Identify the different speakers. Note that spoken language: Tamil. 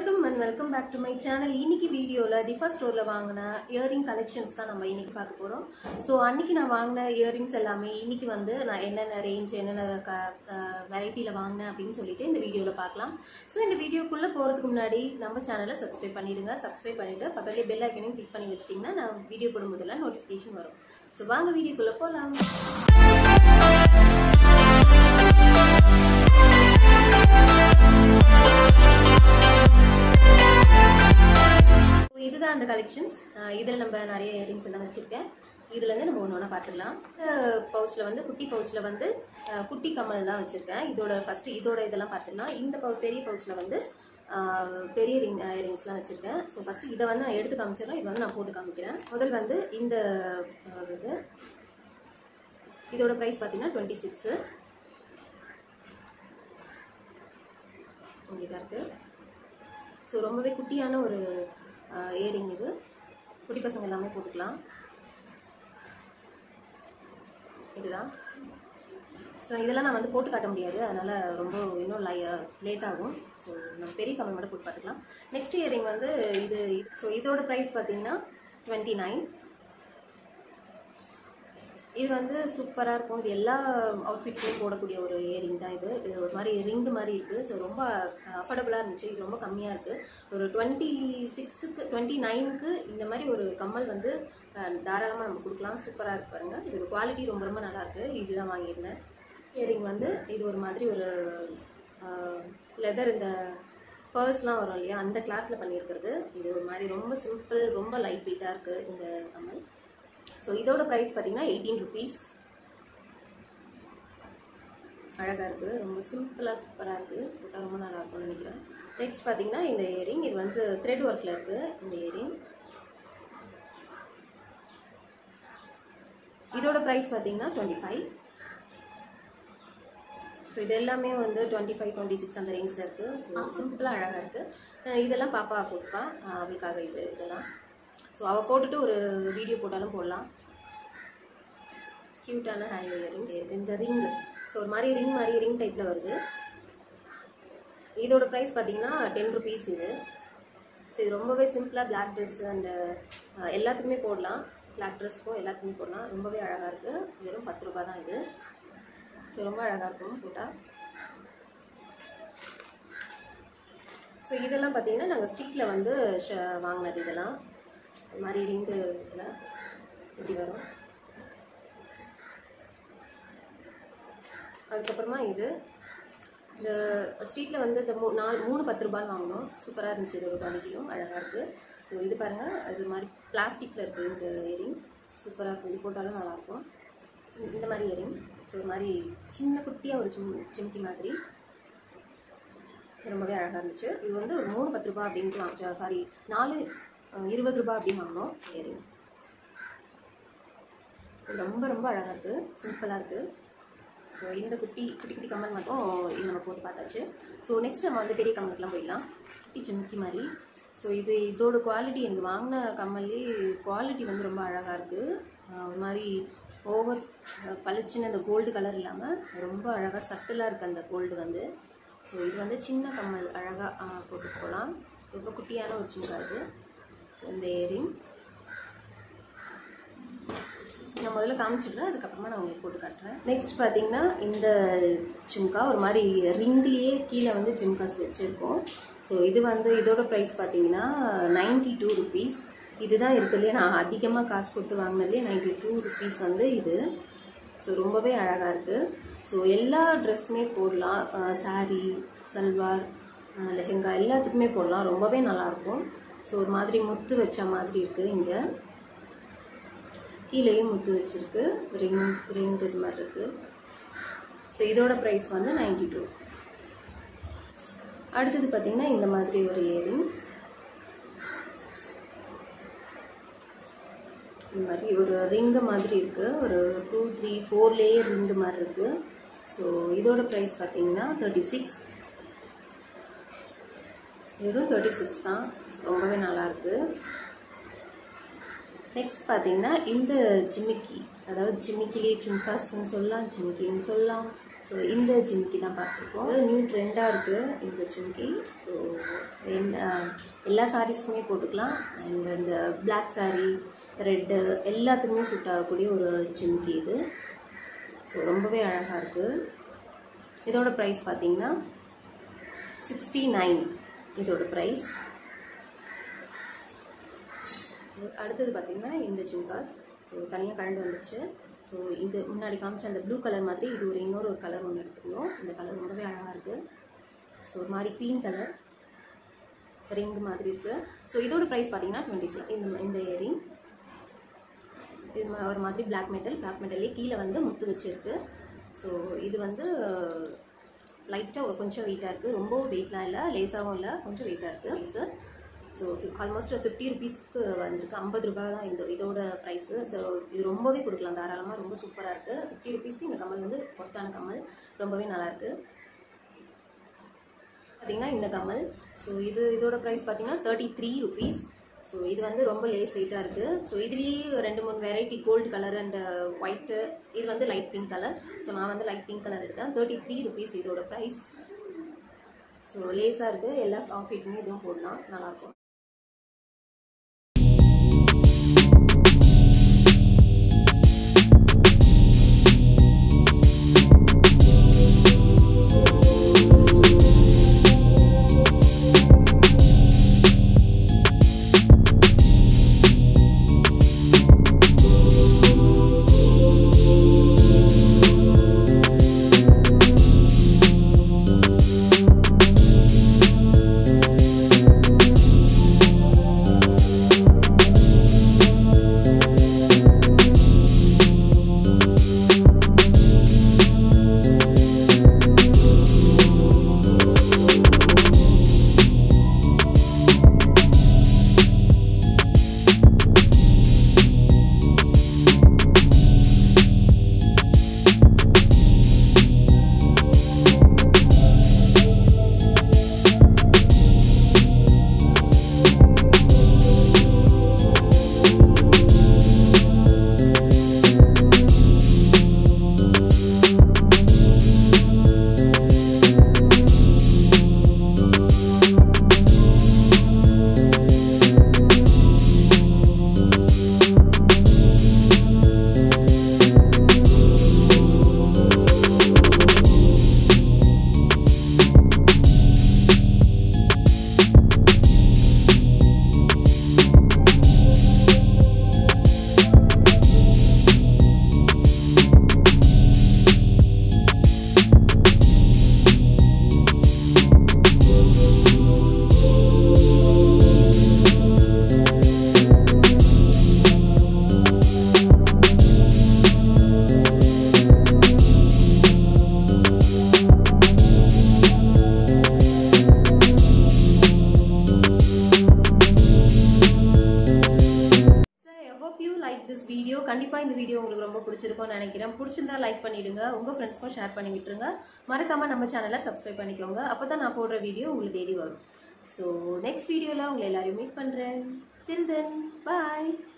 Speaker 1: Welcome and welcome back to my channel. இன்னைக்கு வீடியோல டிஃபா ஸ்டோர்ல வாங்குன இயரிங் கலெக்ஷன்ஸ் தான் நம்ம இன்னைக்கு பார்க்க போறோம். சோ அன்னைக்கு நான் வாங்குன இயரிங்ஸ் எல்லாமே இன்னைக்கு வந்து நான் என்னென்ன ரேஞ்ச் என்னென்ன வெரைட்டில வாங்குனேன் அப்படினு சொல்லிட்டு இந்த வீடியோல பார்க்கலாம். சோ இந்த வீடியோக்குள்ள போறதுக்கு முன்னாடி நம்ம சேனலை சப்ஸ்கிரைப் பண்ணிடுங்க. சப்ஸ்கிரைப் பண்ணிட்டு பக்கத்துல பெல் ஐகானையும் கிளிக் பண்ணி வச்சிட்டீங்கன்னா நான் வீடியோ போடும்போதெல்லாம் நோட்டிஃபிகேஷன் வரும். சோ வாங்க வீடியோக்குள்ள போலாம். இதுதான் அந்த கலெக்ஷன்ஸ். இதில் நம்ம நிறைய இயரிங்ஸ் எல்லாம் வச்சுருக்கேன். இதுலேருந்து நம்ம ஒன்று ஒன்றா பார்த்துக்கலாம். பவுச்சில் வந்து குட்டி பவுச்சில் வந்து குட்டி கம்மல்லாம் வச்சுருக்கேன். இதோட இதெல்லாம் பார்த்துக்கலாம். இந்த பெரிய பவுச்சில் வந்து பெரிய இயரிங்ஸ்லாம் வச்சுருக்கேன். ஸோ ஃபஸ்ட்டு இதை வந்து நான் எடுத்து காமிச்சிடலாம். இது வந்து நான் போட்டு காமிக்கிறேன். முதல் வந்து இந்த இதோட ப்ரைஸ் பார்த்தீங்கன்னா 26. இதாக இருக்குது. ஸோ ரொம்பவே குட்டியான ஒரு இயரிங். இது குட்டி பசங்க எல்லாமே போட்டுக்கலாம். இதுதான். ஸோ இதெல்லாம் நான் வந்து போட்டு காட்ட முடியாது, அதனால் ரொம்ப இன்னும் லேட் ஆகும். ஸோ நம்ம பெரிய கம்மல் மட்டும் போட்டு பார்த்துக்கலாம். நெக்ஸ்ட் இயரிங் வந்து இது. ஸோ இதோட ப்ரைஸ் பார்த்தீங்கன்னா 29. இது வந்து சூப்பராக இருக்கும். இது எல்லா அவுட்ஃபிட்லேயும் போடக்கூடிய ஒரு இயரிங் தான். இது ஒரு மாதிரி ரிங்கு மாதிரி இருக்குது. ஸோ ரொம்ப அஃபோர்டபுளாக இருந்துச்சு. இது ரொம்ப கம்மியாக இருக்குது. ஒரு 26க்கு 29க்கு இந்த மாதிரி ஒரு கம்மல் வந்து தாராளமாக நம்ம கொடுக்கலாம். சூப்பராக இருக்கு பாருங்கள். இதோட குவாலிட்டி ரொம்ப ரொம்ப நல்லாயிருக்கு. இதுதான் வாங்கியிருந்தேன். இயரிங் வந்து இது ஒரு மாதிரி ஒரு லெதர், இந்த பர்ஸ்லாம் வரும் இல்லையா, அந்த கிளாத்தில் பண்ணியிருக்கிறது. இது ஒரு மாதிரி ரொம்ப சிம்பிள், ரொம்ப லைட் வெயிட்டாக இருக்குது இந்த கம்மல். ஸோ இதோட ப்ரைஸ் பார்த்தீங்கன்னா 18 rupees. அழகாக இருக்குது. ரொம்ப சிம்பிளாக சூப்பராக இருக்குது. போட்டால் ரொம்ப நல்லா இருக்கும்னு நினைக்கிறேன். நெக்ஸ்ட் பார்த்தீங்கன்னா இந்த இயரிங். இது வந்து த்ரெட் ஒர்க்கில் இருக்குது. இந்த இயரிங் இதோட ப்ரைஸ் பார்த்தீங்கன்னா 25. ஸோ இது எல்லாமே வந்து 25, 26 அந்த ரேஞ்சில் இருக்குது. ஸோ சிம்பிளாக அழகாக இருக்குது. இதெல்லாம் பாப்பா போட்டுப்பான், அவளுக்காக இதெல்லாம். ஸோ அவள் போட்டுட்டு ஒரு வீடியோ போட்டாலும் போடலாம். க்யூட்டான ஹேண்ட் இயரிங்ஸ். இந்த ரிங்கு, ஸோ ஒரு மாதிரி ரிங் டைப்பில் வருது. இதோட ப்ரைஸ் பார்த்தீங்கன்னா 10 rupees இது. ஸோ இது ரொம்பவே சிம்பிளாக பிளாக் ட்ரெஸ் அண்ட் எல்லாத்துக்குமே போடலாம். பிளாக் ட்ரெஸ்க்கும் எல்லாத்துக்குமே போடலாம். ரொம்பவே அழகாக இருக்குது. வெறும் 10 ரூபா தான் இது. ஸோ ரொம்ப அழகாக இருக்கும் போட்டால். ஸோ இதெல்லாம் பார்த்தீங்கன்னா நாங்கள் ஸ்டிக்கில் வந்து வாங்கினது. இதெல்லாம் இது மாதிரி ரிங்கு இதில் இப்படி வரும். அதுக்கப்புறமா இது இந்த ஸ்ட்ரீட்டில் வந்து இந்த 3 10 ரூபாய் வாங்கினோம். சூப்பராக இருந்துச்சு. இதோட குவாலிட்டியும் அழகாக இருக்குது. ஸோ இது பாருங்கள், அது மாதிரி பிளாஸ்டிக்கில் இருக்குது இந்த இயரிங். சூப்பராக இருக்கும். இது போட்டாலும் நல்லாயிருக்கும். இந்த மாதிரி இயரிங். ஸோ ஒரு மாதிரி சின்ன குட்டியாக ஒரு சிம்கி மாதிரி ரொம்பவே அழகாக இருந்துச்சு. இது வந்து ஒரு 3 10 ரூபாய் அப்படின்ட்டு வாங்கிச்சா, சாரி 4 20 ரூபாய் அப்படின்னு வாங்கினோம் இயரிங். ரொம்ப ரொம்ப அழகாக இருக்குது. சிம்பிளாக இருக்குது. ஸோ இந்த குட்டி கம்மல் மட்டும் இது நம்ம போட்டு பார்த்தாச்சு. ஸோ நெக்ஸ்ட் நம்ம வந்து பெரிய கம்மலுக்குலாம் போயிடலாம். குட்டி சிம்கி மாதிரி. ஸோ இதோட குவாலிட்டி, எனக்கு வாங்கின கம்மல்லே குவாலிட்டி வந்து ரொம்ப அழகாக இருக்குது. ஒரு மாதிரி ஓவர் பளிச்சுன்னு அந்த கோல்டு கலர் இல்லாமல் ரொம்ப அழகாக சட்டிலாக இருக்குது அந்த கோல்டு வந்து. ஸோ இது வந்து சின்ன கம்மல் அழகாக போட்டு போகலாம். ரொம்ப குட்டியான ஒரு சிம்கா இது. ஸோ இந்த இயரிங் நான் முதல்ல காமிச்சிடுறேன், அதுக்கப்புறமா நான் உங்களுக்கு போட்டு காட்டுறேன். நெக்ஸ்ட் பார்த்தீங்கன்னா இந்த ஜிம்கா ஒரு மாதிரி ரிங்லேயே கீழே வந்து ஜிம்காஸ் வச்சுருக்கோம். ஸோ இது வந்து இதோட ப்ரைஸ் பார்த்தீங்கன்னா 92 rupees. இதுதான் இருக்குதுலேயே நான் அதிகமாக காசு கொடுத்து வாங்கினதுலேயே 92 rupees வந்து இது. ஸோ ரொம்பவே அழகாக இருக்குது. ஸோ எல்லா ட்ரெஸ்ஸுமே போடலாம். சாரீ, சல்வார், லெஹெங்கா எல்லாத்துக்குமே போடலாம். ரொம்பவே நல்லாயிருக்கும். ஸோ ஒரு மாதிரி முத்து வச்ச மாதிரி இருக்குது. இங்கே கீழேயும் முத்து வச்சுருக்கு. ரிங் இது மாதிரி இருக்குது. ஸோ இதோட ப்ரைஸ் வந்து 92. அடுத்தது பார்த்திங்கன்னா இந்த மாதிரி ஒரு இயரிங். இந்த மாதிரி ஒரு ரிங்கு மாதிரி இருக்குது. ஒரு 2 3 4 லேயர் ரிங்கு மாதிரி இருக்குது. ஸோ இதோட ப்ரைஸ் பார்த்தீங்கன்னா 36. இதுவும் 36 தான். ரொம்பவே நல்லாயிருக்கு. நெக்ஸ்ட் பார்த்தீங்கன்னா இந்த ஜிமிக்கி, அதாவது ஜிமிக்கிலே ஜும்காஸ்ன்னு சொல்லலாம், ஜிமிக்கின்னு சொல்லலாம். ஸோ இந்த ஜிமிக்கி தான் பார்த்துருக்கோம். நியூ ட்ரெண்டாக இருக்குது இந்த ஜிமிக்கி. ஸோ எல்லா சாரீஸ்க்குமே போட்டுக்கலாம். அண்ட் இந்த பிளாக் சாரீ, ரெட்டு எல்லாத்துக்குமே சூட் ஆகக்கூடிய ஒரு ஜிமிக்கி இது. ஸோ ரொம்பவே அழகாக இருக்குது. இதோட ப்ரைஸ் பார்த்தீங்கன்னா 69 இதோட ப்ரைஸ். அடுத்தது பார்த்தீங்கன்னா இந்த ஜும்காஸ். ஸோ தனியாக கலந்து வந்துச்சு. ஸோ இது முன்னாடி காமிச்ச அந்த ப்ளூ கலர் மாதிரி இது இன்னொரு கலர் ஒன்று எடுத்துக்கணும். இந்த கலர் ரொம்பவே அழகாக இருக்குது. ஸோ ஒரு மாதிரி க்ரீன் கலர் ரிங் மாதிரி இருக்குது. ஸோ இதோட ப்ரைஸ் பார்த்தீங்கன்னா 26. இந்த இயரிங் இது ஒரு மாதிரி பிளாக் மெட்டல்லே கீழே வந்து முத்து வச்சுருக்கு. ஸோ இது வந்து லைட்டாக கொஞ்சம் வெயிட்டாக இருக்குது. ரொம்ப வெயிட்லாம் இல்லை, லேஸாகவும் இல்லை, கொஞ்சம் வெயிட்டாக இருக்குது சார். ஸோ ஆல்மோஸ்ட் 50 ருபீஸ்க்கு வந்துருக்கு. 50 ரூபா தான் இதோட ப்ரைஸு. ஸோ இது ரொம்பவே கொடுக்கலாம் தாராளமாக, ரொம்ப சூப்பராக இருக்குது. 50 ருபீஸ்க்கு இந்த கம்மல் வந்து ஒர்த்தான கம்மல், ரொம்பவே நல்லாயிருக்கு. பார்த்திங்கன்னா இந்த கம்மல், ஸோ இதோட ப்ரைஸ் பார்த்திங்கன்னா 33 ருபீஸ். ஸோ இது வந்து ரொம்ப லேஸ் வெயிட்டாக இருக்குது. ஸோ இதுலேயே 2-3 variety gold colour and white, இது வந்து லைட் பிங்க் கலர். ஸோ நான் வந்து லைட் பிங்க் கலர் எடுத்தேன். 33 ருபீஸ் இதோட ப்ரைஸ். ஸோ லேஸாக இருக்குது, எல்லா அவுட்ஃபிட்டுமே இதுவும் போடலாம், நல்லாயிருக்கும். வீடியோ கண்டிப்பாக இந்த வீடியோ உங்களுக்கு ரொம்ப பிடிச்சிருக்கும்னு நினைக்கிறேன். பிடிச்சிருந்தா லைக் பண்ணிவிடுங்க, உங்கள் ஃப்ரெண்ட்ஸ்க்கும் ஷேர் பண்ணி விட்டுருங்க. மறக்காமல் நம்ம சேனலை சப்ஸ்கிரைப் பண்ணிக்கோங்க. அப்போ தான் நான் போடுற வீடியோ உங்களுக்கு தேடி வரும். ஸோ நெக்ஸ்ட் வீடியோவில் உங்களை எல்லாரையும் மீட் பண்ணுறேன். டில் தென் பாய்.